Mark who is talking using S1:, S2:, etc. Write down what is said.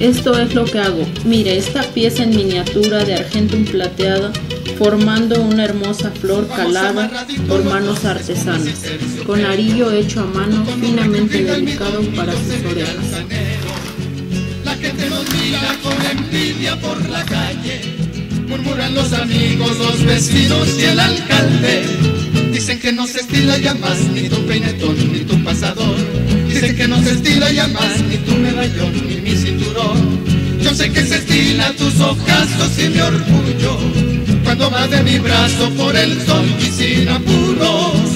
S1: Esto es lo que hago. Mire, esta pieza en miniatura de argentum plateado, formando una hermosa flor calada por manos artesanas, con arillo hecho a mano finamente delicado para sus orejas.
S2: La gente nos mira con envidia por la calle, murmuran los amigos, los vecinos y el alcalde. Dicen que no se estila ya más ni tu peinetón ni tu pasador. Dicen que no se estila ya más ni tu medallón ni mi cinturón. Yo sé que se estila tus ojazos y mi orgullo, cuando vas de mi brazo por el sol y sin apuros.